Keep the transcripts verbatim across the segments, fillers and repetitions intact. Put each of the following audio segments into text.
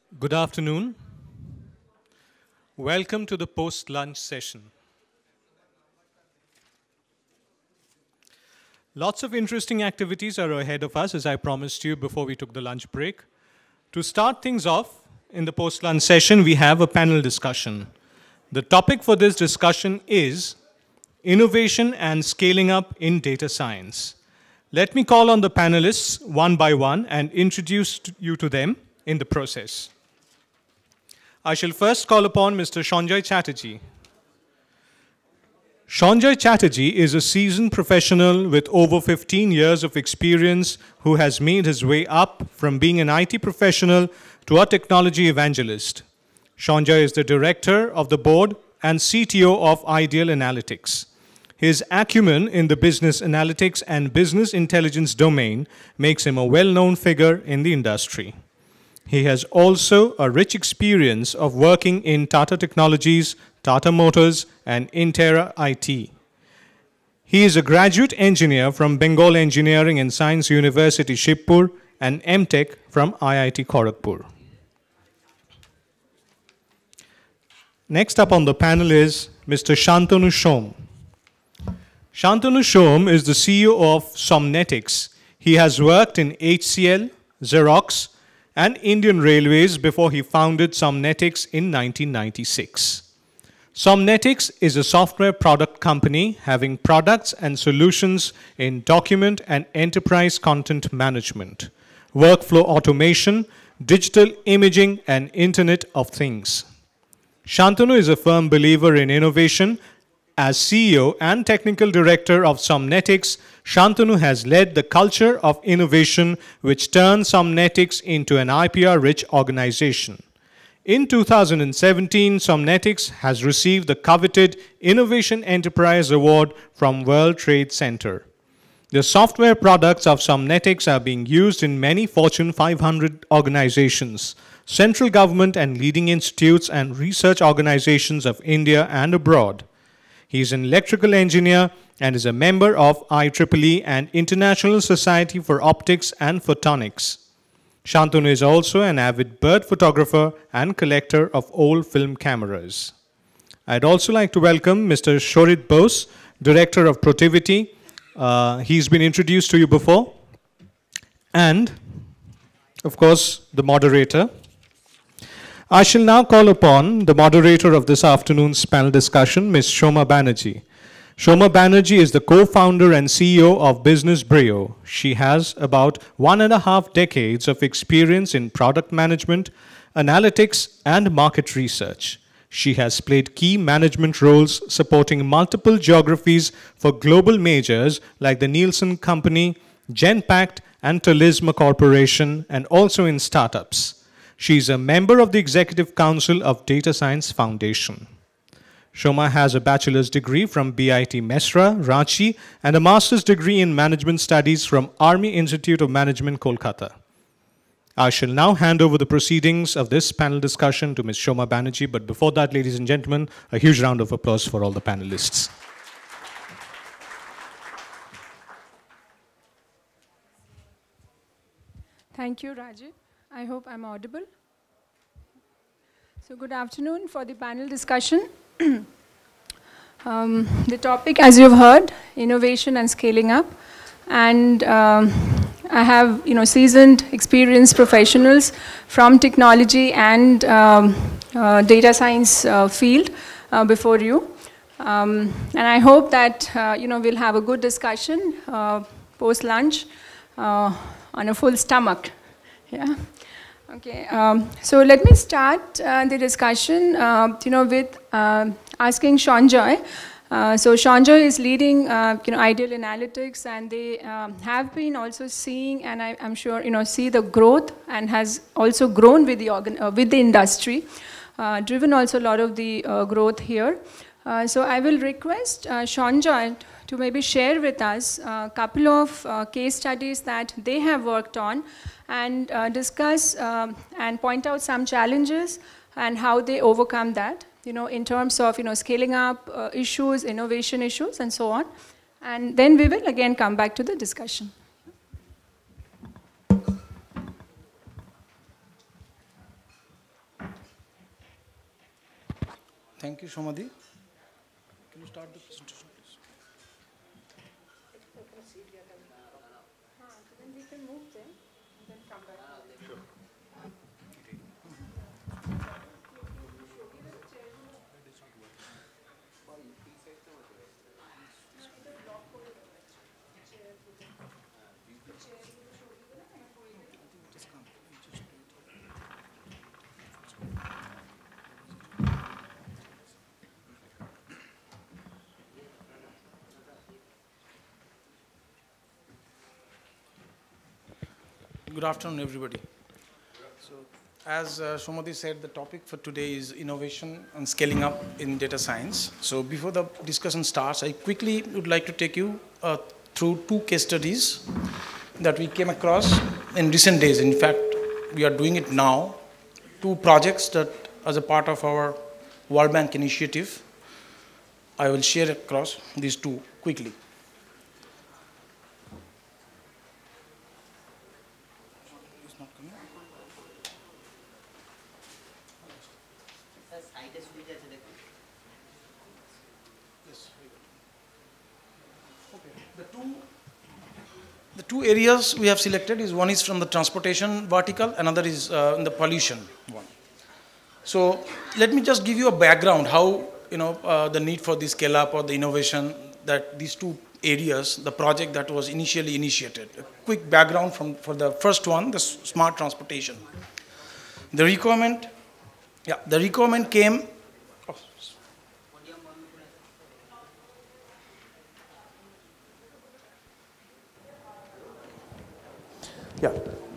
Good afternoon. Welcome to the post-lunch session. Lots of interesting activities are ahead of us, as I promised you before we took the lunch break. To start things off, in the post-lunch session, we have a panel discussion. The topic for this discussion is innovation and scaling up in data science. Let me call on the panelists one by one and introduce you to them in the process. I shall first call upon Mister Sanjay Chatterjee. Sanjay Chatterjee is a seasoned professional with over fifteen years of experience who has made his way up from being an I T professional to a technology evangelist. Sanjay is the director of the board and C T O of Ideal Analytics. His acumen in the business analytics and business intelligence domain makes him a well-known figure in the industry. He has also a rich experience of working in Tata Technologies, Tata Motors, and Intera I T. He is a graduate engineer from Bengal Engineering and Science University, Shibpur, and M Tech from I I T Kharagpur. Next up on the panel is Mister Shantanu Shom. Shantanu Shom is the C E O of Somnetics. He has worked in H C L, Xerox, and Indian Railways before he founded Somnetics in nineteen ninety-six. Somnetics is a software product company having products and solutions in document and enterprise content management, workflow automation, digital imaging, and Internet of Things. Shantanu is a firm believer in innovation. As C E O and Technical Director of Somnetics, Shantanu has led the culture of innovation which turned Somnetics into an I P R-rich organization. In two thousand seventeen, Somnetics has received the coveted Innovation Enterprise Award from World Trade Center. The software products of Somnetics are being used in many Fortune five hundred organizations, central government and leading institutes and research organizations of India and abroad. He is an electrical engineer and is a member of I triple E and International Society for Optics and Photonics. Shantanu is also an avid bird photographer and collector of old film cameras. I'd also like to welcome Mister Shorit Bose, Director of Protiviti. Uh, he's been introduced to you before. And, of course, the moderator. I shall now call upon the moderator of this afternoon's panel discussion, Miz Shoma Banerjee. Shoma Banerjee is the co-founder and C E O of Business Brio. She has about one and a half decades of experience in product management, analytics, and market research. She has played key management roles supporting multiple geographies for global majors like the Nielsen Company, Genpact, and Talisma Corporation, and also in startups. She is a member of the Executive Council of Data Science Foundation. Shoma has a bachelor's degree from B I T Mesra, Ranchi, and a master's degree in management studies from Army Institute of Management, Kolkata. I shall now hand over the proceedings of this panel discussion to Miz Shoma Banerjee, but before that, ladies and gentlemen, a huge round of applause for all the panelists. Thank you, Rajiv. I hope I'm audible. So good afternoon for the panel discussion. um, the topic, as you've heard, innovation and scaling up. And um, I have, you know, seasoned, experienced professionals from technology and um, uh, data science uh, field uh, before you. Um, and I hope that, uh, you know, we'll have a good discussion uh, post-lunch uh, on a full stomach. Yeah. Okay. Um, so let me start uh, the discussion, uh, you know, with uh, asking Sanjay. Uh, so Sanjay is leading, uh, you know, Ideal Analytics, and they um, have been also seeing, and I, I'm sure, you know, see the growth, and has also grown with the organ uh, with the industry, uh, driven also a lot of the uh, growth here. Uh, so I will request uh, Sanjay to maybe share with us a couple of uh, case studies that they have worked on, and uh, discuss um, and point out some challenges and how they overcome that, you know, in terms of, you know, scaling up uh, issues, innovation issues, and so on. And then we will again come back to the discussion. Thank you, Shomadhi. Can you start the presentation, please? Good afternoon, everybody. So, as uh, Shomadhi said, the topic for today is innovation and scaling up in data science. So, before the discussion starts, I quickly would like to take you uh, through two case studies that we came across in recent days. In fact, we are doing it now. Two projects that, as a part of our World Bank initiative, I will share across these two quickly. The two areas we have selected is one is from the transportation vertical, another is uh, in the pollution one. So let me just give you a background how you know uh, the need for the scale up or the innovation that these two areas, the project that was initially initiated. A quick background from for the first one, the smart transportation. The requirement, yeah, the requirement came. Oh, Yeah.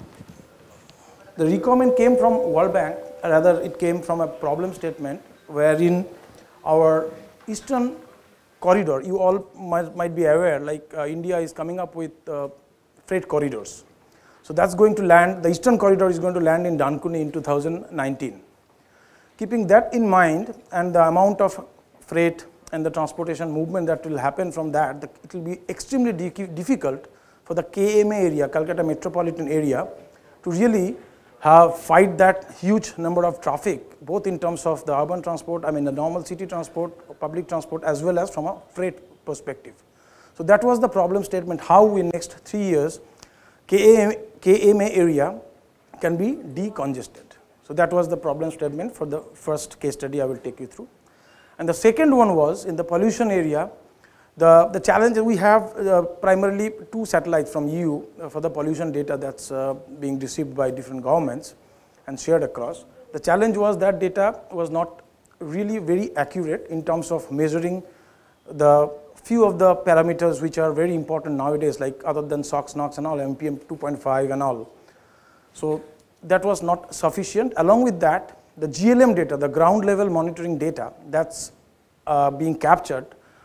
The requirement came from World Bank, rather it came from a problem statement wherein our eastern corridor, you all might, might be aware, like uh, India is coming up with uh, freight corridors. So that's going to land, the eastern corridor is going to land in Dankuni in two thousand nineteen. Keeping that in mind and the amount of freight and the transportation movement that will happen from that, the, it will be extremely difficult for the K M A area, Calcutta metropolitan area, to really have fight that huge number of traffic, both in terms of the urban transport, I mean the normal city transport, public transport, as well as from a freight perspective. So that was the problem statement, how in next three years K M A area can be decongested. So that was the problem statement for the first case study I will take you through. And the second one was in the pollution area. The, the challenge we have uh, primarily two satellites from E U uh, for the pollution data that's uh, being received by different governments and shared across. The challenge was that data was not really very accurate in terms of measuring the few of the parameters which are very important nowadays, like other than SOX, NOx and all, M P M two point five and all. So that was not sufficient. Along with that, the G L M data, the ground level monitoring data that's uh, being captured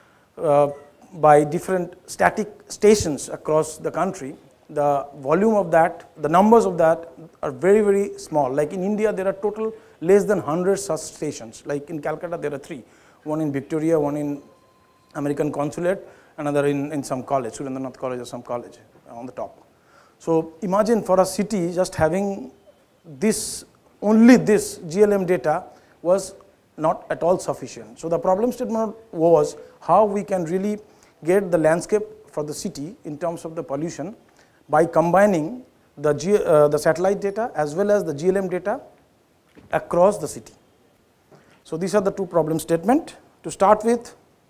Uh, by different static stations across the country, the volume of that, the numbers of that are very, very small. Like in India, there are total less than one hundred such stations. Like in Calcutta, there are three. One in Victoria, one in American Consulate, another in, in some college, Surendranath College or some college on the top. So imagine for a city just having this, only this G L M data was not at all sufficient. So the problem statement was how we can really get the landscape for the city in terms of the pollution by combining the, G, uh, the satellite data as well as the G L M data across the city. So these are the two problem statements. To start with,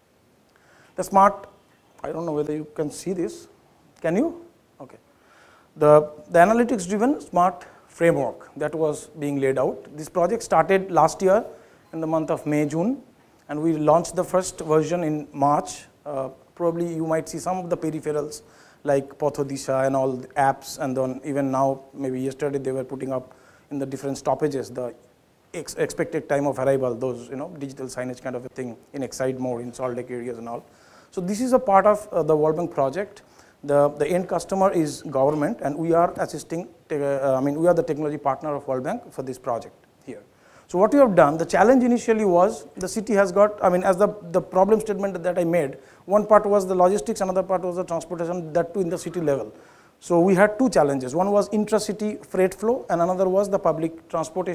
the smart, I don't know whether you can see this. Can you? Okay. The, the analytics driven smart framework that was being laid out. This project started last year in the month of May, June, and we launched the first version in March. Uh, probably you might see some of the peripherals like Pathodisha and all the apps, and then even now, maybe yesterday they were putting up in the different stoppages the ex expected time of arrival, those you know digital signage kind of a thing in Excite More, in Salt Lake areas and all. So this is a part of uh, the World Bank project. The, the end customer is government, and we are assisting, uh, I mean we are the technology partner of World Bank for this project here. So what we have done, the challenge initially was the city has got, I mean as the, the problem statement that I made, one part was the logistics, another part was the transportation, that too in the city level. So we had two challenges. One was intra-city freight flow and another was the public transportation.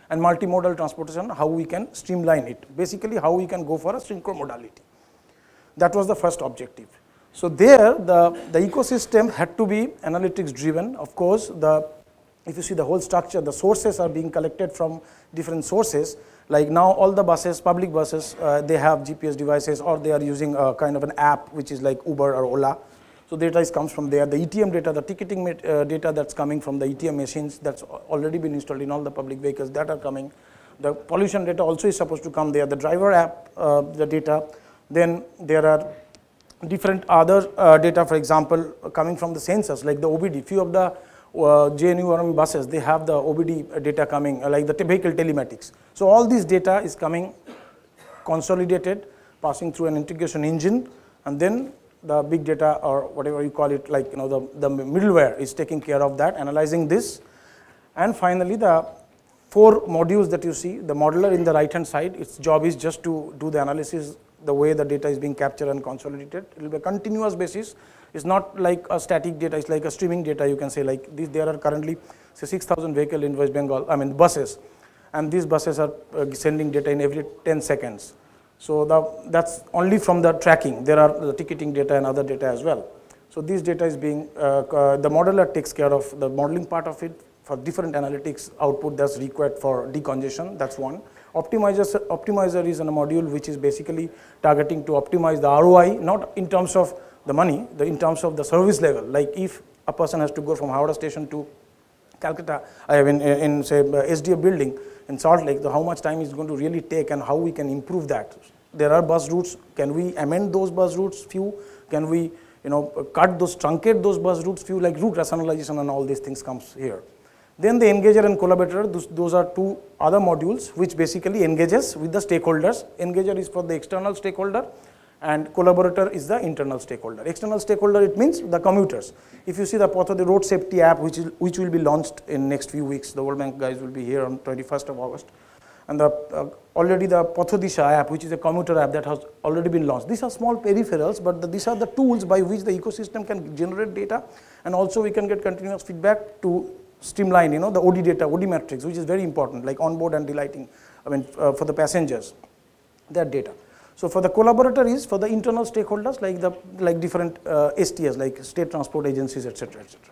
and multimodal transportation, how we can streamline it. Basically, how we can go for a synchromodality. That was the first objective. So there, the, the ecosystem had to be analytics driven. Of course, the, if you see the whole structure, the sources are being collected from different sources. Like now all the buses, public buses, uh, they have G P S devices, or they are using a kind of an app which is like Uber or Ola. So data is comes from there. The E T M data, the ticketing uh, data that's coming from the E T M machines, that's already been installed in all the public vehicles that are coming. The pollution data also is supposed to come there. The driver app, uh, the data. Then there are different other uh, data, for example, coming from the sensors, like the O B D. Few of the uh, J N U R M buses, they have the O B D data coming, uh, like the vehicle telematics. So all this data is coming consolidated, passing through an integration engine, and then the big data, or whatever you call it, like you know, the, the middleware is taking care of that, analyzing this. And finally, the four modules that you see, the modeler in the right hand side, its job is just to do the analysis the way the data is being captured and consolidated. It will be a continuous basis. It's not like a static data, it's like a streaming data. You can say like this, there are currently say six thousand vehicles in West Bengal, I mean buses, and these buses are uh, sending data in every ten seconds. So the, that's only from the tracking. There are the ticketing data and other data as well. So this data is being, uh, uh, the modeler takes care of the modeling part of it for different analytics output that's required for decongestion, that's one. Optimizer, optimizer is a module which is basically targeting to optimize the R O I, not in terms of the money, the, in terms of the service level. Like if a person has to go from Howrah station to Calcutta, I mean in, in say S D F building in Salt Lake, so how much time is going to really take and how we can improve that. There are bus routes, can we amend those bus routes few? Can we you know, cut those, truncate those bus routes few, like route rationalization and all these things comes here. Then the engager and collaborator, those, those are two other modules which basically engages with the stakeholders. Engager is for the external stakeholder and collaborator is the internal stakeholder. External stakeholder, it means the commuters. If you see the Patho, the road safety app which, is, which will be launched in next few weeks, the World Bank guys will be here on twenty-first of August. And the, uh, already the Patho Disha app, which is a commuter app that has already been launched. These are small peripherals, but the, these are the tools by which the ecosystem can generate data, and also we can get continuous feedback to streamline, you know, the O D data, O D metrics, which is very important, like onboard and delighting, I mean, uh, for the passengers, that data. So for the collaborator is for the internal stakeholders, like the like different uh, S T S, like state transport agencies, et cetera, et cetera.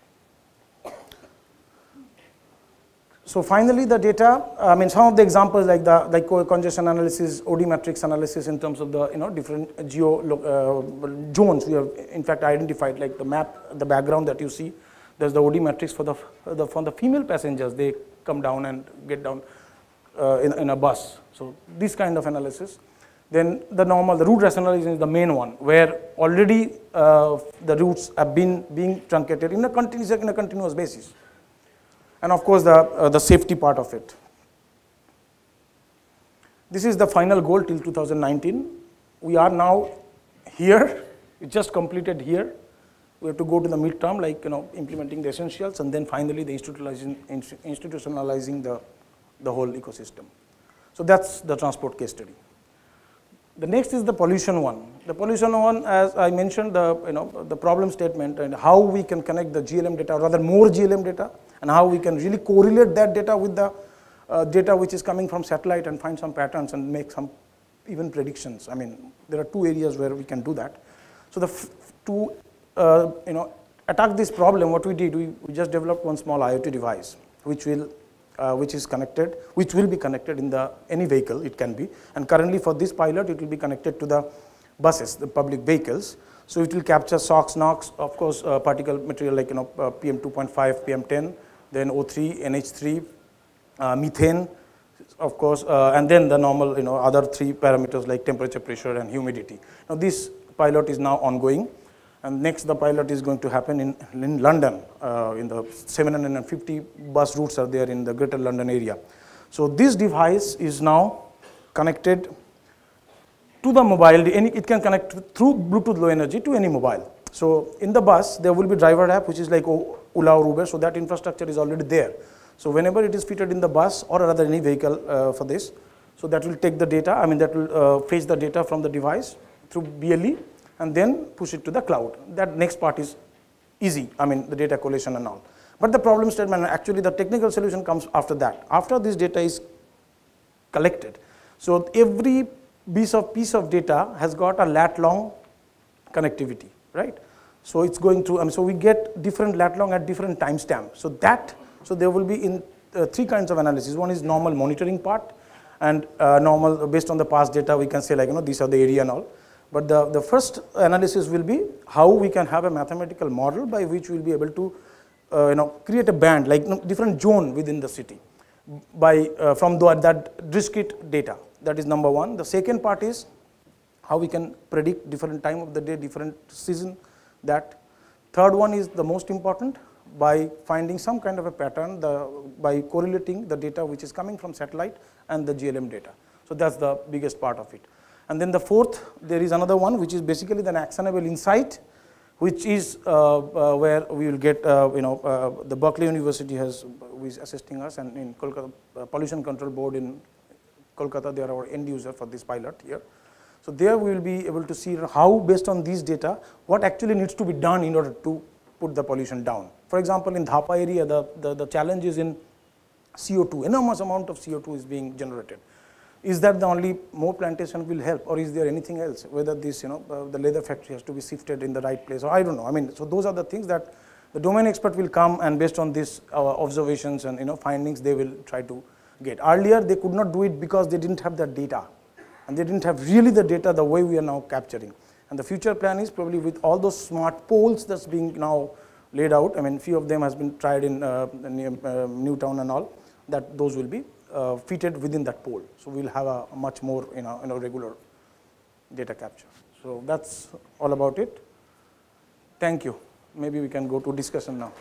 So finally, the data, I mean, some of the examples like the like congestion analysis, O D matrix analysis in terms of the you know different geo uh, zones we have in fact identified, like the map, the background that you see. There's the O D matrix for the, the for the female passengers. They come down and get down uh, in, in a bus. So this kind of analysis. Then the normal, the route rationalization is the main one, where already uh, the routes have been being truncated in a continuous in a continuous basis. And of course, the, uh, the safety part of it. This is the final goal till two thousand nineteen. We are now here, we just completed here. We have to go to the midterm, like you know, implementing the essentials, and then finally the institutionalizing, institutionalizing the, the whole ecosystem. So that's the transport case study. The next is the pollution one. The pollution one, as I mentioned, the you know the problem statement and how we can connect the G L M data, or rather more G L M data, and how we can really correlate that data with the uh, data which is coming from satellite and find some patterns and make some even predictions. I mean, there are two areas where we can do that. So the f to uh, you know attack this problem, what we did, we, we just developed one small I O T device which will uh, which is connected, which will be connected in the any vehicle it can be. And currently for this pilot, it will be connected to the buses, the public vehicles. So it will capture SOx, NOx, of course, uh, particle material like you know uh, P M two point five, P M ten, then O three, N H three, uh, methane, of course, uh, and then the normal you know other three parameters like temperature, pressure, and humidity. Now this pilot is now ongoing, and next the pilot is going to happen in in London. Uh, in the seven hundred fifty bus routes are there in the Greater London area. So this device is now connected to the mobile. Any, it can connect through Bluetooth Low Energy to any mobile. So in the bus, there will be driver app, which is like Ola or Uber. So that infrastructure is already there. So whenever it is fitted in the bus or rather any vehicle uh, for this, so that will take the data. I mean that will uh, fetch the data from the device through B L E and then push it to the cloud. That next part is easy. I mean the data collation and all. But the problem statement, actually the technical solution comes after that, after this data is collected. So every piece of, piece of data has got a lat long connectivity, right? So it's going through, I mean, so we get different lat long at different timestamps. So that, so there will be in uh, three kinds of analysis. One is normal monitoring part, and uh, normal, based on the past data, we can say like, you know, these are the area and all. But the, the first analysis will be how we can have a mathematical model by which we'll be able to uh, you know, create a band, like you know, different zone within the city by, uh, from the, that discrete data. That is number one. The second part is how we can predict different time of the day, different season. That. Third one is the most important, by finding some kind of a pattern, the, by correlating the data which is coming from satellite and the G L M data. So that's the biggest part of it. And then the fourth, there is another one which is basically the actionable insight, which is uh, uh, where we will get, uh, you know, uh, the Berkeley University has, who is assisting us, and in Kolkata, uh, Pollution Control Board in Kolkata, they are our end user for this pilot here. So there we will be able to see how, based on these data, what actually needs to be done in order to put the pollution down. For example, in Dhapa area, the, the, the challenge is in C O two, enormous amount of C O two is being generated. Is that the only more plantation will help, or is there anything else? Whether this, you know, uh, the leather factory has to be shifted in the right place, or I don't know. I mean, so those are the things that the domain expert will come, and based on these uh, observations and you know findings, they will try to get. Earlier, they could not do it because they didn't have the data, and they didn't have really the data the way we are now capturing. And the future plan is probably with all those smart poles that's being now laid out. I mean, few of them has been tried in uh, near, uh, Newtown and all. That those will be uh, fitted within that pole. So we'll have a, a much more you know, you know regular data capture. So that's all about it. Thank you. Maybe we can go to discussion now.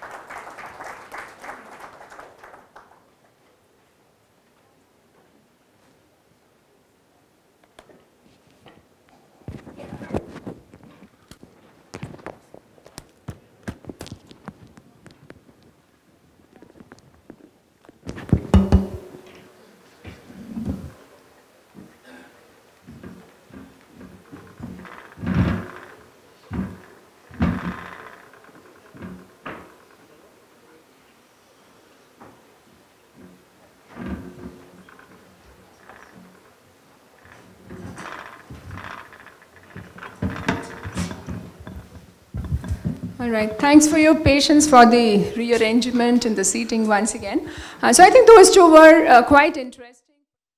All right, thanks for your patience for the rearrangement in the seating once again. Uh, so I think those two were uh, quite interesting.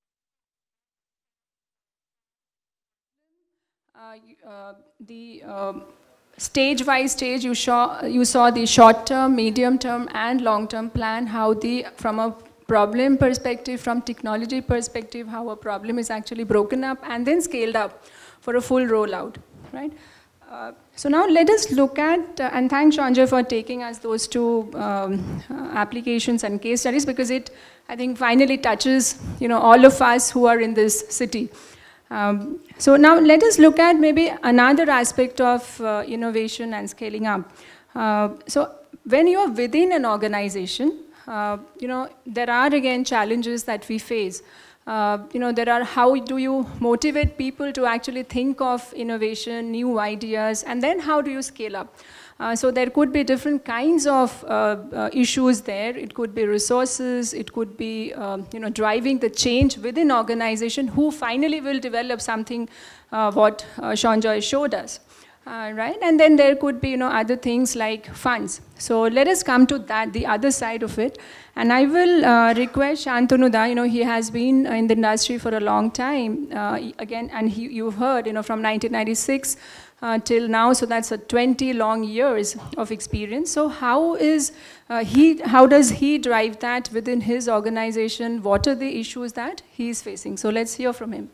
Uh, uh, the uh, stage-wise stage, you saw, you saw the short-term, medium-term, and long-term plan, how the, from a problem perspective, from technology perspective, how a problem is actually broken up and then scaled up for a full rollout, right? Uh, so now let us look at, uh, and thank Sanjay for taking us those two um, uh, applications and case studies, because it, I think, finally touches, you know, all of us who are in this city. Um, so now let us look at maybe another aspect of uh, innovation and scaling up. Uh, so when you are within an organization, uh, you know, there are again challenges that we face. Uh, you know, there are, how do you motivate people to actually think of innovation, new ideas, and then how do you scale up? Uh, so there could be different kinds of uh, uh, issues there. It could be resources, it could be, um, you know, driving the change within organization who finally will develop something uh, what uh, Sanjay showed us. Uh, right, and then there could be, you know, other things like funds. So let us come to that, the other side of it. And I will uh, request Shantanu Da, you know, he has been in the industry for a long time, uh, again, and he, you've heard, you know, from nineteen ninety-six uh, till now, so that's a twenty long years of experience. So how is uh, he, how does he drive that within his organization? What are the issues that he is facing? So let's hear from him.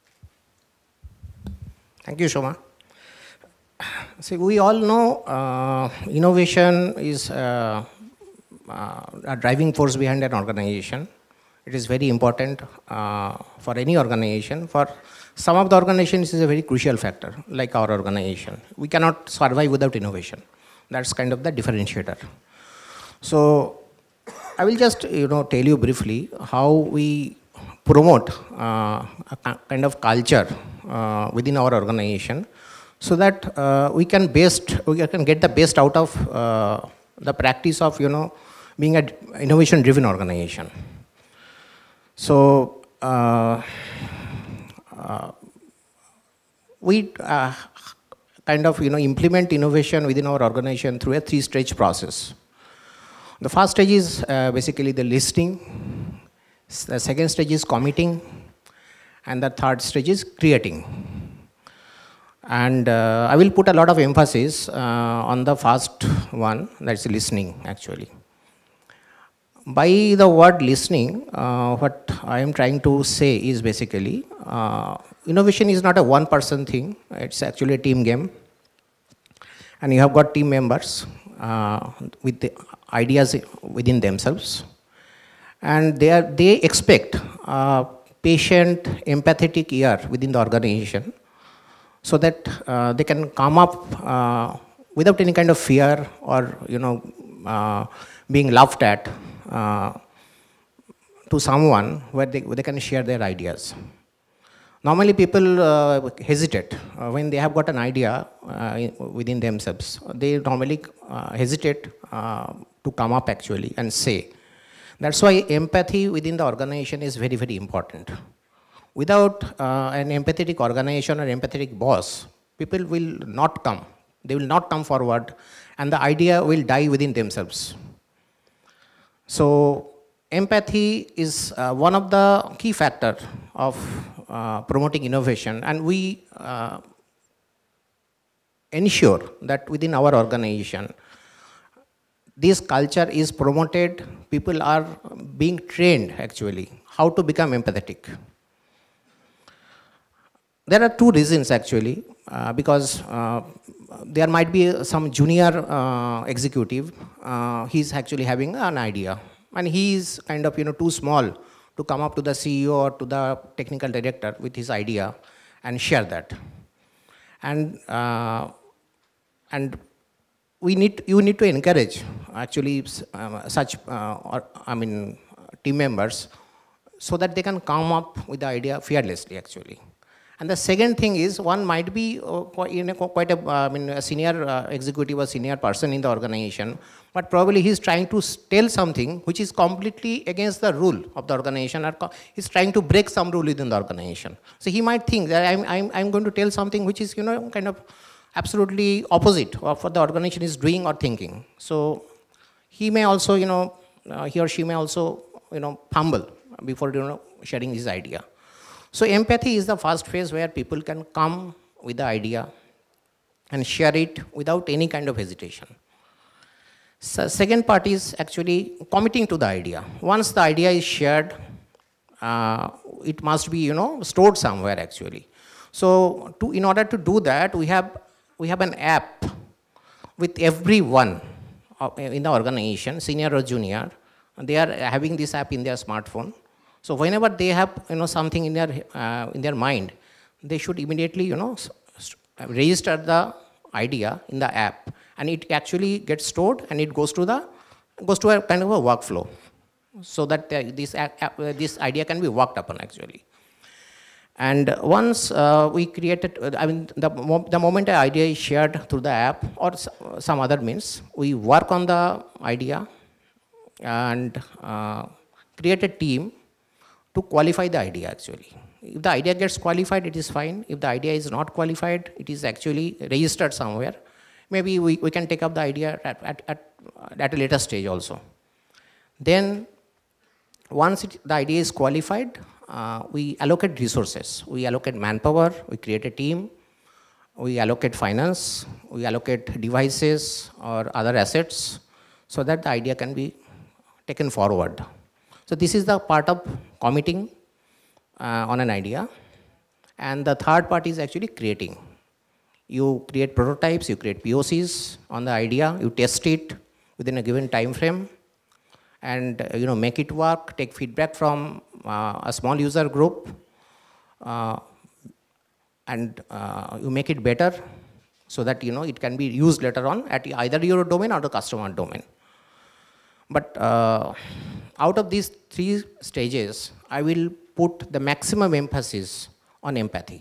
Thank you, Shoma. See, we all know uh, innovation is uh, uh, a driving force behind an organization. It is very important uh, for any organization. For some of the organizations, it is a very crucial factor, like our organization. We cannot survive without innovation. That's kind of the differentiator. So I will just, you know, tell you briefly how we promote uh, a kind of culture uh, within our organization, so that uh, we can best, we can get the best out of uh, the practice of, you know, being an innovation-driven organization. So, uh, uh, we uh, kind of, you know, implement innovation within our organization through a three-stage process. The first stage is uh, basically the listening. The second stage is committing. And the third stage is creating. And uh, I will put a lot of emphasis uh, on the first one, that's listening, actually. By the word listening, uh, what I am trying to say is basically, uh, innovation is not a one-person thing. It's actually a team game. And you have got team members uh, with the ideas within themselves. And they, are, they expect uh, patient, empathetic ear within the organization so that uh, they can come up uh, without any kind of fear or, you know, uh, being laughed at uh, to someone where they, they can share their ideas. Normally people uh, hesitate uh, when they have got an idea uh, within themselves. They normally uh, hesitate uh, to come up actually and say. That's why empathy within the organization is very, very important. Without uh, an empathetic organization or empathetic boss, people will not come. They will not come forward, and the idea will die within themselves. So, empathy is uh, one of the key factors of uh, promoting innovation, and we uh, ensure that within our organization, this culture is promoted. People are being trained, actually, how to become empathetic. There are two reasons, actually, uh, because uh, there might be some junior uh, executive. Uh, he's actually having an idea, and he is kind of, you know, too small to come up to the C E O or to the technical director with his idea and share that. And uh, and we need, you need to encourage actually um, such, uh, or, I mean, team members so that they can come up with the idea fearlessly, actually. And the second thing is, one might be uh, quite, you know, quite a, uh, I mean, a senior uh, executive or senior person in the organization, but probably he's trying to tell something which is completely against the rule of the organization, or he's trying to break some rule within the organization. So he might think that I'm, I'm, I'm going to tell something which is, you know, kind of absolutely opposite of what the organization is doing or thinking. So he may also, you know, uh, he or she may also, you know, fumble before, you know, sharing his idea. So empathy is the first phase where people can come with the idea and share it without any kind of hesitation. So second part is actually committing to the idea. Once the idea is shared, uh, it must be, you know, stored somewhere, actually. So to, in order to do that, we have We have an app with everyone in the organization, senior or junior. They are having this app in their smartphone. So whenever they have, you know, something in their uh, in their mind, they should immediately, you know, register the idea in the app, and it actually gets stored and it goes to the goes to a kind of a workflow, so that uh, this app, uh, this idea can be worked upon, actually. And once uh, we created, uh, I mean, the, mo the moment an idea is shared through the app or some other means, we work on the idea and uh, create a team to qualify the idea, actually. If the idea gets qualified, it is fine. If the idea is not qualified, it is actually registered somewhere. Maybe we, we can take up the idea at, at, at, at a later stage also. Then, once it, the idea is qualified, Uh, we allocate resources. We allocate manpower, we create a team, we allocate finance, we allocate devices or other assets so that the idea can be taken forward. So this is the part of committing uh, on an idea. And the third part is actually creating. You create prototypes, you create P O Cs on the idea, you test it within a given time frame, and uh, you know, make it work, take feedback from uh, a small user group, uh, and uh, you make it better so that, you know, it can be used later on at either your domain or the customer domain. But uh, out of these three stages, I will put the maximum emphasis on empathy.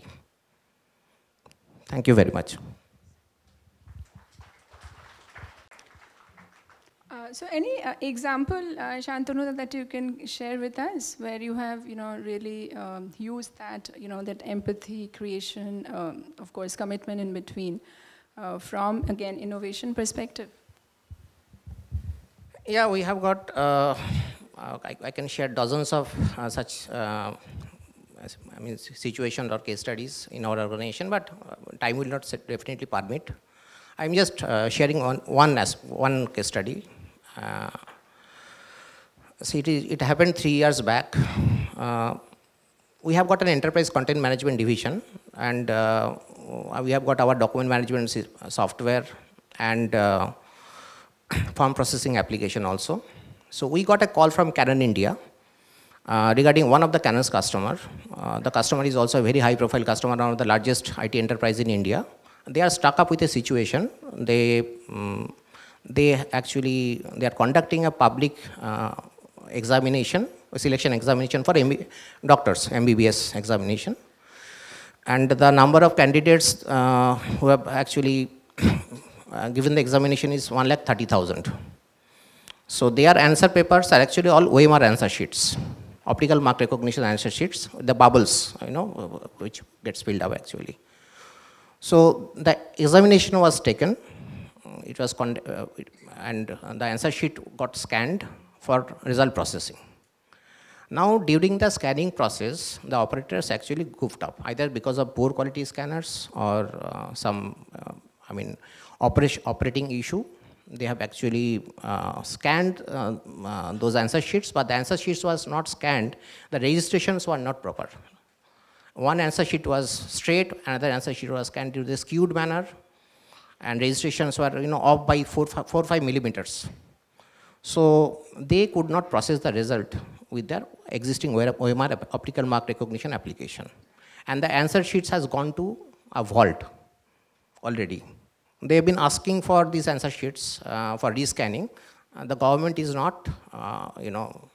Thank you very much. Uh, so any uh, example, uh, Shantanu, that you can share with us where you have, you know, really um, used that, you know, that empathy, creation, um, of course, commitment in between uh, from, again, innovation perspective? Yeah, we have got, uh, uh, I, I can share dozens of uh, such, uh, I mean, situations or case studies in our organization, but time will not definitely permit. I'm just uh, sharing on one, as, one case study. Uh, see, it, is, it happened three years back. Uh, we have got an enterprise content management division, and uh, we have got our document management software and uh, form processing application also. So we got a call from Canon India uh, regarding one of the Canon's customer. Uh, the customer is also a very high profile customer, one of the largest I T enterprise in India. They are stuck up with a situation. They, um, they actually, they are conducting a public uh, examination, a selection examination for M B doctors, M B B S examination. And the number of candidates uh, who have actually uh, given the examination is one lakh thirty thousand. So their answer papers are actually all O M R answer sheets, optical mark recognition answer sheets, the bubbles, you know, which gets filled up actually. So the examination was taken, it was con uh, it, and the answer sheet got scanned for result processing. Now during the scanning process, the operators actually goofed up, either because of poor quality scanners or uh, some, uh, I mean, operation, operating issue. They have actually uh, scanned uh, uh, those answer sheets, but the answer sheets was not scanned, the registrations were not proper. One answer sheet was straight, another answer sheet was scanned in a skewed manner, and registrations were, you know, off by four, four, five millimeters. So they could not process the result with their existing O M R optical mark recognition application. And the answer sheets has gone to a vault already. They have been asking for these answer sheets uh, for rescanning. Uh, the government is not, uh, you know,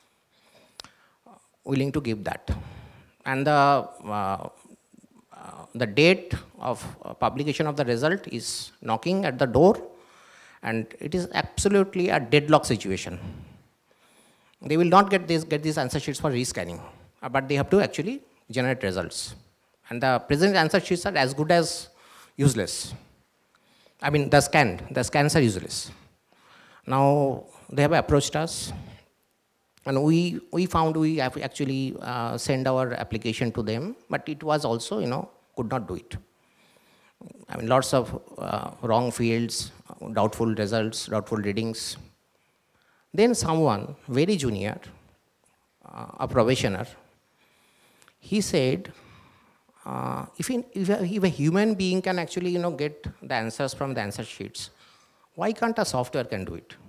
willing to give that. And the, uh, uh, the date of uh, publication of the result is knocking at the door, and it is absolutely a deadlock situation. They will not get, this, get these answer sheets for rescanning, uh, but they have to actually generate results. And the present answer sheets are as good as useless. I mean, the scanned, the scans are useless. Now, they have approached us, and we, we found we have actually uh, send our application to them, but it was also, you know, could not do it. I mean, lots of uh, wrong fields, doubtful results, doubtful readings. Then someone, very junior, uh, a probationer, he said, uh, if, in, if, a, if a human being can actually, you know, get the answers from the answer sheets, why can't a software can do it?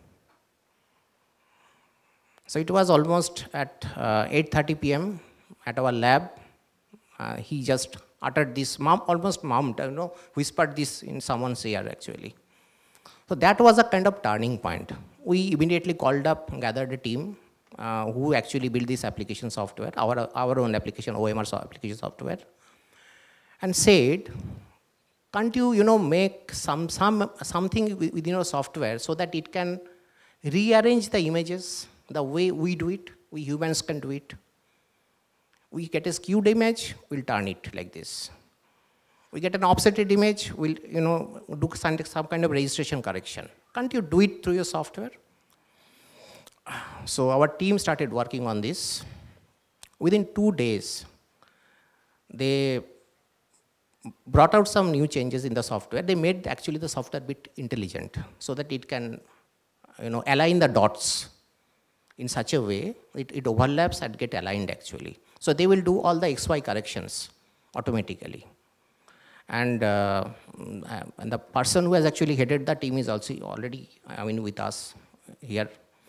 So it was almost at uh, eight thirty p m at our lab. Uh, he just uttered this, mom, almost mummed, you know, whispered this in someone's ear actually. So that was a kind of turning point. We immediately called up, gathered a team uh, who actually built this application software, our, our own application, O M R application software, and said, can't you, you know, make some, some, something within your software so that it can rearrange the images the way we do it, we humans can do it. We get a skewed image, we'll turn it like this. We get an offsetted image, we'll, you know, do some, some kind of registration correction. Can't you do it through your software? So our team started working on this. Within two days, they brought out some new changes in the software. They made actually the software a bit intelligent so that it can, you know, align the dots in such a way, it, it overlaps and get aligned actually. So they will do all the X Y corrections automatically. And, uh, and the person who has actually headed the team is also already, I mean, with us here.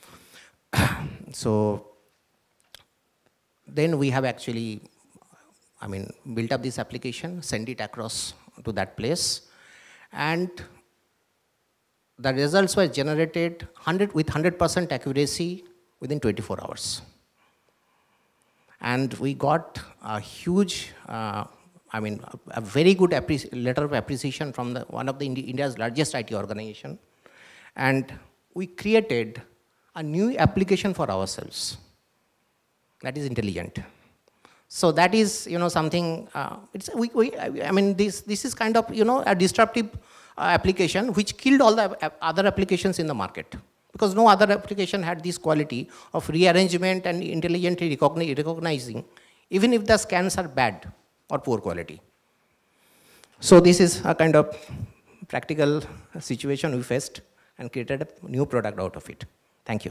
So then we have actually, I mean, built up this application, send it across to that place, and the results were generated one hundred, with one hundred percent accuracy within twenty-four hours. And we got a huge, uh, I mean, a, a very good letter of appreciation from the, one of the Indi India's largest I T organization. And we created a new application for ourselves. That is intelligent. So that is, you know, something, uh, it's, we, we, I mean, this, this is kind of, you know, a disruptive uh, application which killed all the other applications in the market. Because no other application had this quality of rearrangement and intelligently recogni recognizing, even if the scans are bad or poor quality. So this is a kind of practical situation we faced and created a new product out of it. Thank you.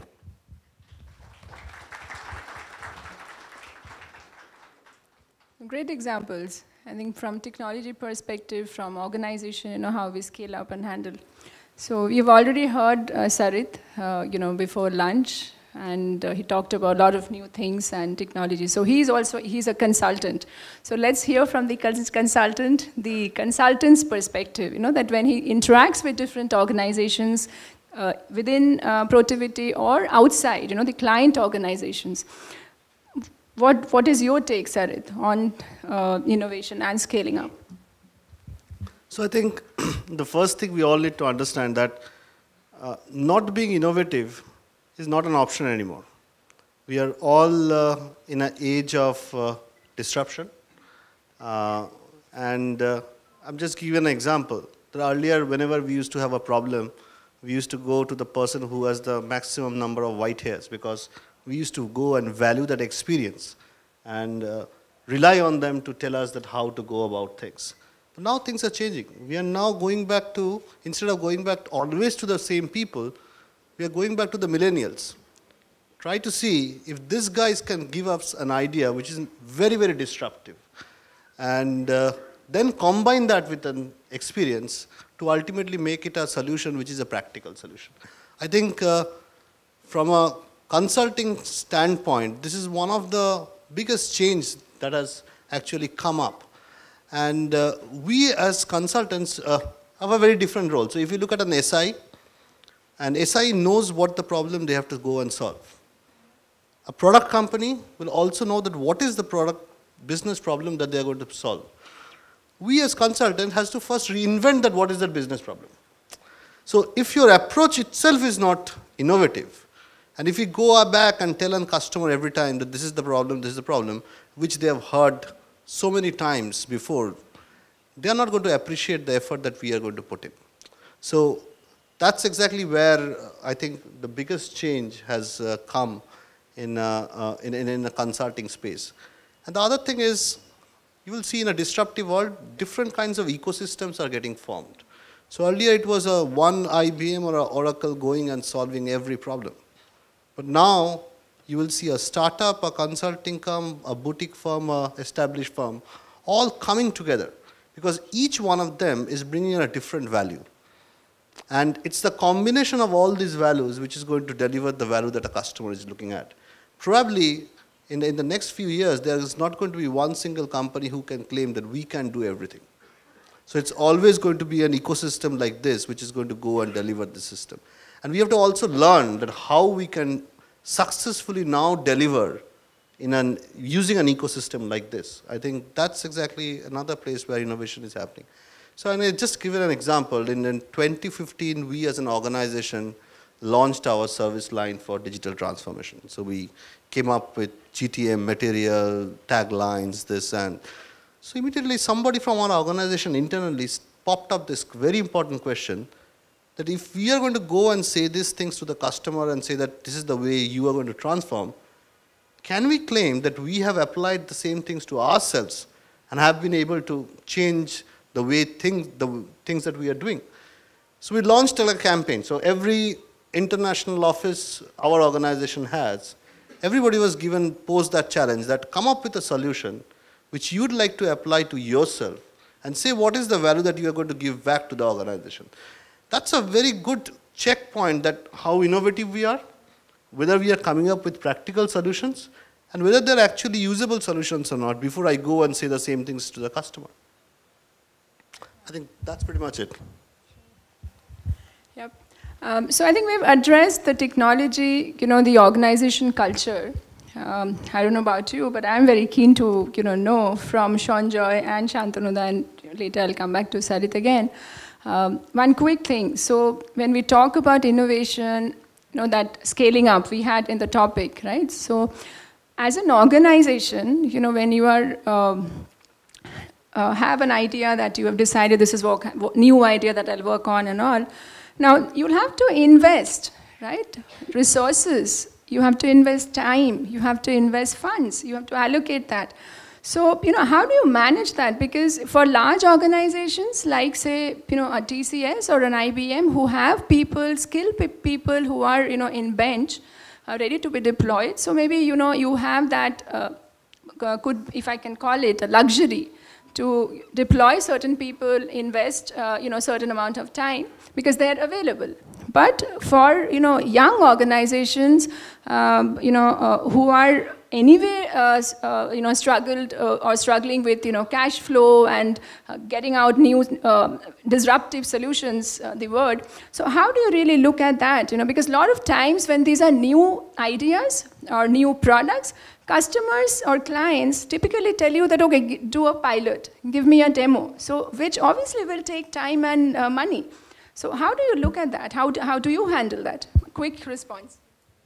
Great examples. I think from technology perspective, from organization, you know, how we scale up and handle. So you've already heard uh, Sarit, uh, you know, before lunch, and uh, he talked about a lot of new things and technology. So he's also, he's a consultant. So let's hear from the cons consultant, the consultant's perspective, you know, that when he interacts with different organizations uh, within uh, Protiviti or outside, you know, the client organizations, What, what is your take, Sarit, on uh, innovation and scaling up? So I think the first thing we all need to understand that uh, not being innovative is not an option anymore. We are all uh, in an age of uh, disruption. Uh, and uh, I'm just giving an example. That earlier, whenever we used to have a problem, we used to go to the person who has the maximum number of white hairs, because we used to go and value that experience and uh, rely on them to tell us that how to go about things. But now things are changing. We are now going back to, instead of going back always to the same people, we are going back to the millennials. Try to see if these guys can give us an idea which is very, very disruptive. And uh, then combine that with an experience to ultimately make it a solution which is a practical solution. I think uh, from a consulting standpoint, this is one of the biggest changes that has actually come up. And uh, we as consultants uh, have a very different role. So if you look at an S I, an S I knows what the problem they have to go and solve. A product company will also know that what is the product business problem that they are going to solve. We as consultants has to first reinvent that what is that business problem. So if your approach itself is not innovative, and if you go back and tell a customer every time that this is the problem, this is the problem, which they have heard so many times before, they are not going to appreciate the effort that we are going to put in. So that's exactly where I think the biggest change has uh, come in, uh, uh, in, in, in the consulting space. And the other thing is, you will see in a disruptive world, different kinds of ecosystems are getting formed. So earlier it was a one I B M or an Oracle going and solving every problem. But now, you will see a startup, a consulting firm, a boutique firm, a established firm, all coming together. Because each one of them is bringing in a different value. And it's the combination of all these values which is going to deliver the value that a customer is looking at. Probably, in the, in the next few years, there is not going to be one single company who can claim that we can do everything. So it's always going to be an ecosystem like this which is going to go and deliver the system. And we have to also learn that how we can successfully now deliver in an, using an ecosystem like this. I think that's exactly another place where innovation is happening. So I mean, just give an example. In, in twenty fifteen, we as an organization launched our service line for digital transformation. So we came up with G T M material, taglines, this and. So immediately somebody from our organization internally popped up this very important question, that if we are going to go and say these things to the customer and say that this is the way you are going to transform, can we claim that we have applied the same things to ourselves and have been able to change the way things, the things that we are doing? So we launched a campaign. So every international office our organization has, everybody was given, posed that challenge, that come up with a solution which you'd like to apply to yourself and say what is the value that you are going to give back to the organization. That's a very good checkpoint that how innovative we are, whether we are coming up with practical solutions, and whether they're actually usable solutions or not before I go and say the same things to the customer. I think that's pretty much it. Yep. Um, so I think we've addressed the technology, you know, the organization culture. Um, I don't know about you, but I'm very keen to, you know, know from Seanjoy and Shantanu, and later I'll come back to Sarit again. Um, one quick thing. So when we talk about innovation, you know, that scaling up we had in the topic, right? So as an organization, you know, when you are, um, uh, have an idea that you have decided this is work, new idea that I'll work on and all, now you'll have to invest, right? Resources, you have to invest time, you have to invest funds, you have to allocate that. So, you know, how do you manage that? Because for large organizations like, say, you know, a T C S or an I B M who have people, skilled pe people who are, you know, in bench, uh, ready to be deployed. So maybe, you know, you have that, uh, could, if I can call it, a luxury to deploy certain people, invest, uh, you know, certain amount of time because they're available. But for, you know, young organizations, um, you know, uh, who are anyway, uh, uh, you know, struggled uh, or struggling with, you know, cash flow and uh, getting out new uh, disruptive solutions, uh, the word. So how do you really look at that? You know, because a lot of times when these are new ideas or new products, customers or clients typically tell you that, okay, do a pilot, give me a demo. So which obviously will take time and uh, money. So how do you look at that? How do, how do you handle that? Quick response.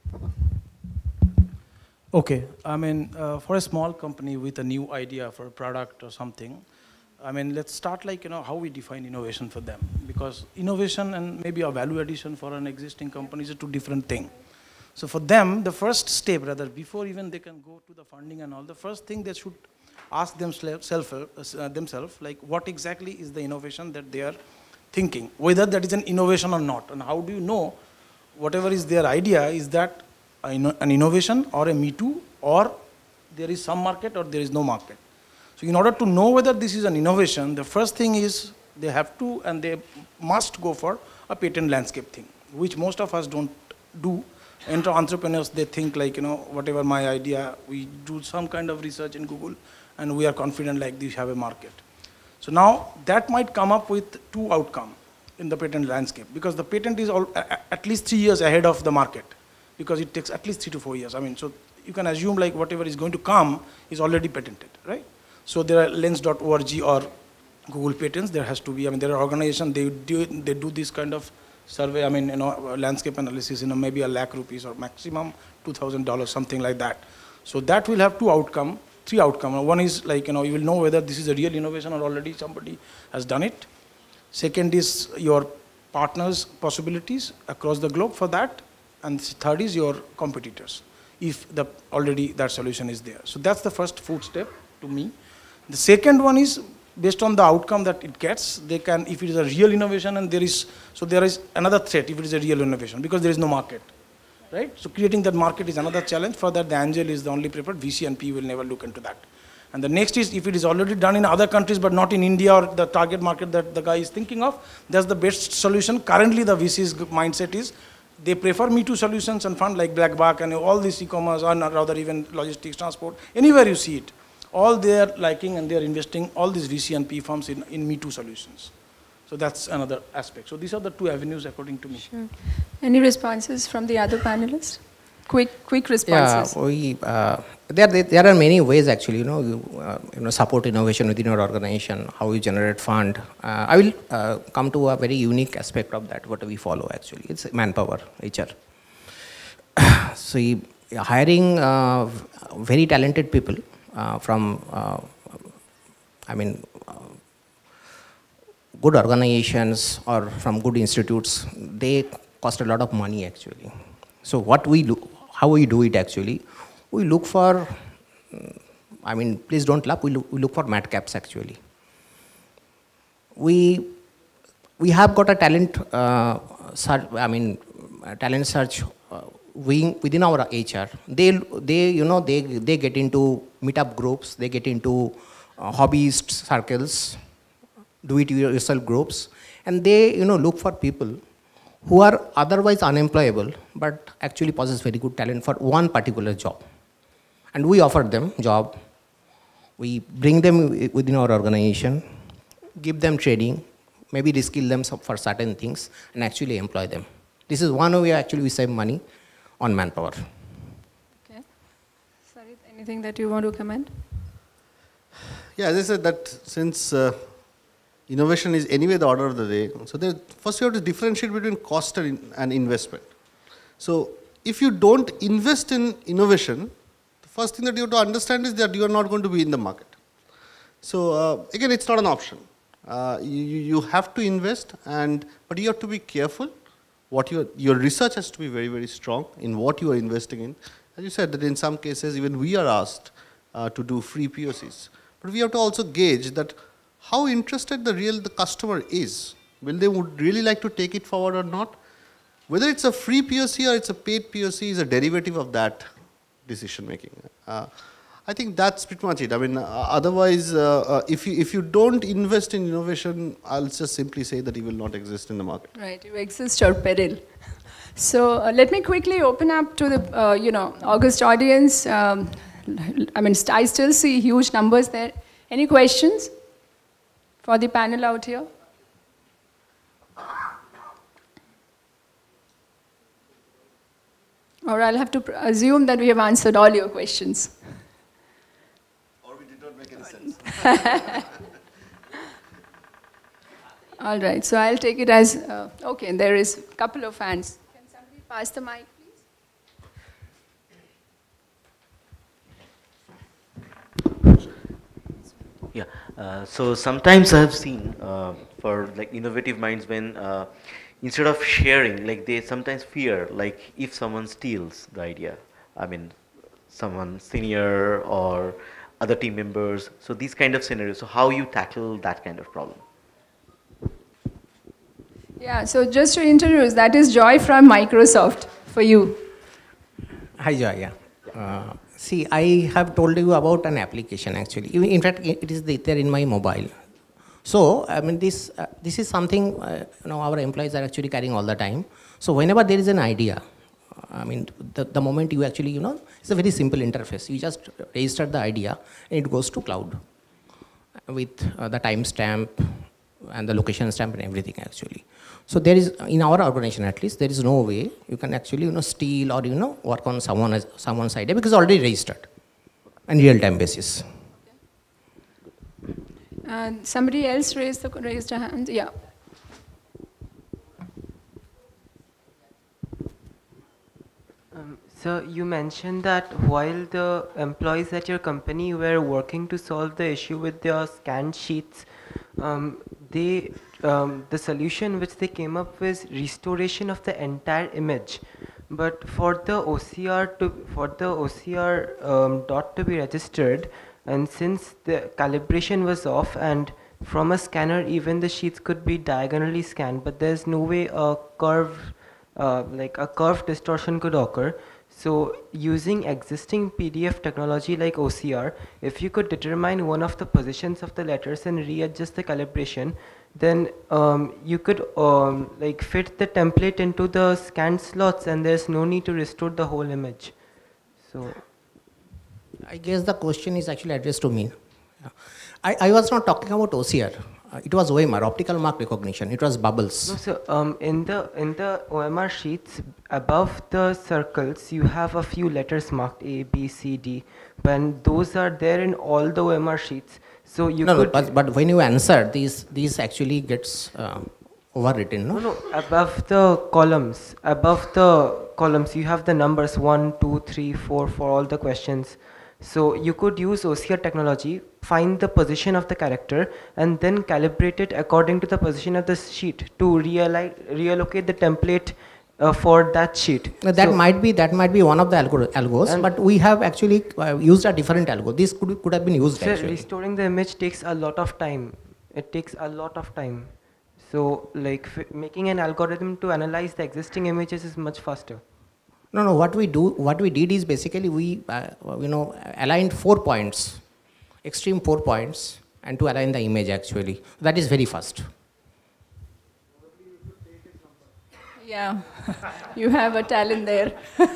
Okay, I mean, uh, for a small company with a new idea for a product or something, I mean, let's start like, you know, how we define innovation for them. Because innovation and maybe a value addition for an existing company is a two different thing. So for them, the first step, rather, before even they can go to the funding and all, the first thing they should ask themselves, uh, themselves, like what exactly is the innovation that they are thinking, whether that is an innovation or not. And how do you know whatever is their idea, is that an innovation or a me too, or there is some market or there is no market. So in order to know whether this is an innovation, the first thing is they have to and they must go for a patent landscape thing, which most of us don't do. Enter entrepreneurs, they think like, you know, whatever my idea, we do some kind of research in Google and we are confident like this have a market. So now that might come up with two outcomes in the patent landscape, because the patent is all, at least three years ahead of the market, because it takes at least three to four years. I mean, so you can assume like whatever is going to come is already patented, right? So there are lens dot org or Google Patents, there has to be, I mean, there are organizations, they do, they do this kind of survey, I mean, you know, landscape analysis, you know, maybe a lakh rupees or maximum two thousand dollars, something like that. So that will have two outcomes, three outcomes. One is like, you know, you will know whether this is a real innovation or already somebody has done it. Second is your partners' possibilities across the globe for that. And third is your competitors, if the already that solution is there. So that's the first footstep to me. The second one is based on the outcome that it gets, they can, if it is a real innovation and there is, so there is another threat if it is a real innovation, because there is no market, right? So creating that market is another challenge. For that, the angel is the only preferred. V C and P will never look into that. And the next is if it is already done in other countries but not in India or the target market that the guy is thinking of, that's the best solution. Currently, the V C's mindset is they prefer Me Too solutions and fund like BlackBuck and all this e-commerce, or rather even logistics, transport, anywhere you see it. All they are liking and they are investing, all these V C and P firms in, in Me Too solutions. So that's another aspect. So these are the two avenues according to me. Sure. Any responses from the other panelists? Quick, quick responses. Yeah, we, uh, there, there are many ways actually, you know, you, uh, you know, support innovation within your organization, how you generate fund. Uh, I will uh, come to a very unique aspect of that, what we follow actually. It's manpower, H R. So hiring uh, very talented people uh, from, uh, I mean, uh, good organizations or from good institutes, they cost a lot of money actually. So what we do, how we do it actually, we look for, I mean, please don't laugh, we look, we look for mad caps actually. We, we have got a talent, uh, search, I mean, talent search uh, wing within our H R. They, they, you know, they, they get into meetup groups, they get into uh, hobbyist circles, do-it-yourself groups, and they, you know, look for people who are otherwise unemployable, but actually possess very good talent for one particular job. And we offer them job, we bring them within our organization, give them training, maybe reskill them for certain things, and actually employ them. This is one way actually we save money on manpower. Okay. Sorry, anything that you want to comment? Yeah, as I said that since uh, innovation is anyway the order of the day. So there, first you have to differentiate between cost and, and investment. So if you don't invest in innovation, the first thing that you have to understand is that you are not going to be in the market. So uh, again, it's not an option. Uh, you, you have to invest, and but you have to be careful. What your your research has to be very very strong in what you are investing in. As you said, that in some cases even we are asked uh, to do free P O Cs, but we have to also gauge that how interested the real the customer is. Will they would really like to take it forward or not? Whether it's a free P O C or it's a paid P O C is a derivative of that decision making. Uh, I think that's pretty much it. I mean, uh, otherwise, uh, uh, if you if you don't invest in innovation, I'll just simply say that it will not exist in the market. Right, you exist or peril. So uh, let me quickly open up to the uh, you know August audience. Um, I mean, I still see huge numbers there. Any questions for the panel out here? Or I'll have to assume that we have answered all your questions. Or we did not make any sense. All right, so I'll take it as, uh, okay, there is a couple of hands. Can somebody pass the mic, please? Yeah, uh, so sometimes I have seen uh, for like innovative minds when uh, instead of sharing, like they sometimes fear, like if someone steals the idea, I mean, someone senior or other team members, so these kind of scenarios, so how you tackle that kind of problem? Yeah, so just to introduce, that is Joy from Microsoft for you. Hi, Joy. Yeah. Uh, see, I have told you about an application actually. In fact, it is there in my mobile. So, I mean, this uh, this is something uh, you know our employees are actually carrying all the time. So, whenever there is an idea, I mean, the, the moment you actually, you know, it's a very simple interface. You just register the idea and it goes to cloud with uh, the timestamp and the location stamp and everything actually. So there is, in our organization at least, there is no way you can actually, you know, steal or, you know, work on someone someone's idea because it's already registered on real-time basis. Uh, somebody else raised, the, raised a hand? Yeah. Um, so you mentioned that while the employees at your company were working to solve the issue with their scanned sheets, um, they, um, the solution which they came up with restoration of the entire image. But for the O C R to for the O C R um, dot to be registered, and since the calibration was off, and from a scanner even the sheets could be diagonally scanned, but there's no way a curve, uh, like a curve distortion could occur. So using existing P D F technology like O C R, if you could determine one of the positions of the letters and readjust the calibration, then um, you could um, like fit the template into the scanned slots, and there's no need to restore the whole image. So I guess the question is actually addressed to me. I, I was not talking about O C R. Uh, it was O M R, optical mark recognition. It was bubbles. no, so um, in the in the O M R sheets above the circles, you have a few letters marked A, B, C, D, and those are there in all the O M R sheets. So you no, could no, but, but when you answer, these these actually gets uh, overwritten, no? No, no, above the columns, above the columns, you have the numbers one, two, three, four for all the questions. So you could use O C R technology, find the position of the character, and then calibrate it according to the position of the sheet to reali reallocate the template uh, for that sheet. That so might be that might be one of the algo algos, but we have actually uh, used a different algo. This could could have been used so actually. restoring the image takes a lot of time. It takes a lot of time. So like f making an algorithm to analyze the existing images is much faster. No, no. What we do, what we did is basically we, uh, you know, aligned four points, extreme four points, and to align the image actually. That is very fast. Yeah, you have a talent there.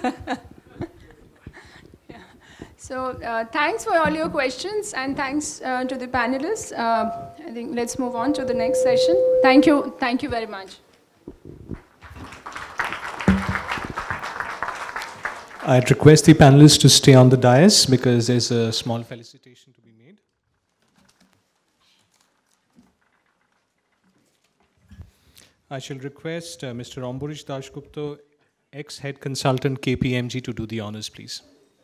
Yeah. So uh, thanks for all your questions, and thanks uh, to the panelists. Uh, I think let's move on to the next session. Thank you. Thank you very much. I'd request the panelists to stay on the dais because there's a small felicitation to be made. I shall request uh, Mister Ambarish Dasgupta, ex-head consultant K P M G to do the honors, please.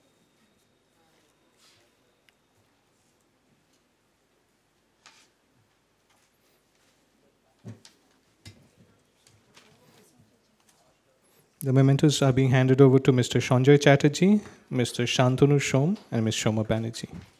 The mementos are being handed over to Mister Sanjay Chatterjee, Mister Shantanu Shom, and Miz Shoma Banerjee.